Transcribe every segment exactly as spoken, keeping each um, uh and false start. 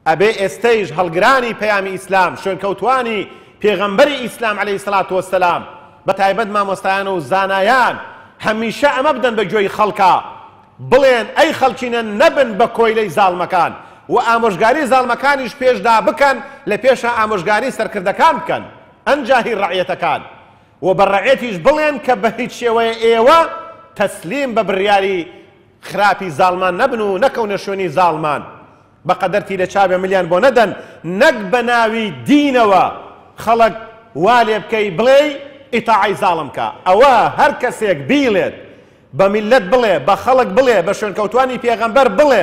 ئەبێ ئێستەیش هەڵگرانی پەیامی ئیسلام شوێنکەوتوانی پێغەمبەری ئیسلام عەلەیهی سەڵات وەسەلام بە تایبەت مامۆستایان و زانایان هەمیشە ئەمە بدەن بە گوێی خەڵکا بڵێن ئەی خەڵکینە نەبن بە کۆیلەی زاڵمەکان و ئامۆژگاری زاڵمەکانیش پێشدا بکەن لە پێشە ئامۆژگاری سەرکردەکان بکەن ئەنجاهی ڕەعیەتەکان و بە ڕەعیەتیش بڵێن کە بە هیچ شێوەیە ئێوە تەسلیم بە بڕیاری خراپی زاڵمان نەبن و نەکەونە شوێنی زاڵمان بەقەدەرتی لە چاوێ ملیان بۆ نەدەن نەک بە ناوی دینەوە خەڵک وا لێ بکەی بڵێ ئیتاعی زاڵم کە ئەوە هەر کەسێک بیڵێت بە میلەت بڵێ بە خەڵک بڵێ بە شوێنکەوتوانی پێغەمبەر بڵێ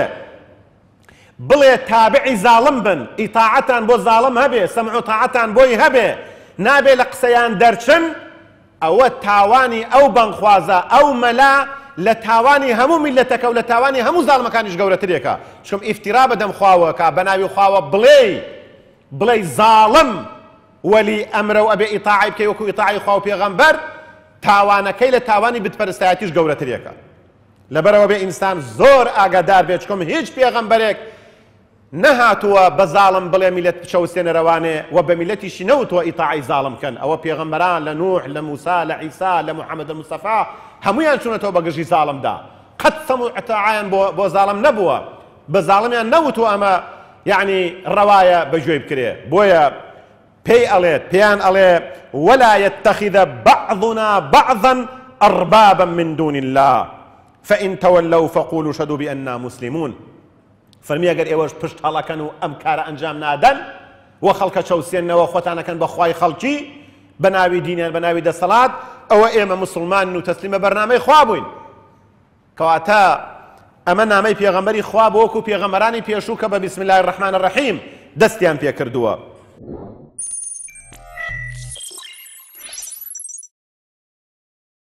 بڵێ تابعی زاڵم بن ئیتاعەتان بۆ زاڵم هەبێ سەمع و تاعەتان بۆی هەبێ نابێ لە قسەیان دەرچن ئەوە تاوانی ئەو بەنخوازە ئەو مەلا لە تاوانی هەموو میلەتەکە و لە تاوانی هەموو زاڵمەکانیش گەورەترێکە چکەم ئیفتیرا بەدەم خواوە کە بە ناوی خواوە بڵێ بڵێ زاڵم وەلی ئەمرە و ئەبێ ئیتاعی بکەی وەکو ئیتاعی خوا و پێغەمبەر تاوانەکەی لە تاوانی بتپەرستایەتیش گەورەترێکە لەبەرەوە بێ ئینسان زۆر ئاگادار بێت چکەم هیچ پێغەمبەرێک نەهاتووە بە زاڵم بڵێ میلەت چەوسێنەرەوانێ و بە میلەتیشی نەوتووە ئیتاعی زاڵم کەن ئەوە پێغەمبەران لە نوح لە موسا لە عیسا لە محەممەد مستەفا هەمویان چوونەتەوە بە گژی زاڵمدا قەت سەموو ئەتاعیان بۆ زاڵم نەبووە بە زاڵمیان نەوتووە ئەمە یعنی ڕەوایە بەگوێی بکرێ بۆیە پێی ئەڵێت پێیان ئەڵێ ولا يتخذ بعضنا بعضا أربابا من دون الله فإن تولوا فقولوا شهدوا بأننا مسلمون فەرمی ئەگەر ئێوەش پشت هەڵەکەن و ئەم کارە ئەنجام نادەن و خەڵکە چەوسێنەوە خۆتانەکەن بە خوای خەڵکی بە ناوی دینیان بە ناوی دەسەڵات ئەوە ئێمە مسلمان و تەسلیمە بەرنامەی خوا بووین کەواتە ئەمە نامەی پێغەمبەری خوا بۆ وەکو پێغەمبەرانی پێشوو کە بە بسم الله الرحمن الرحیم دەستیان پێ کردووە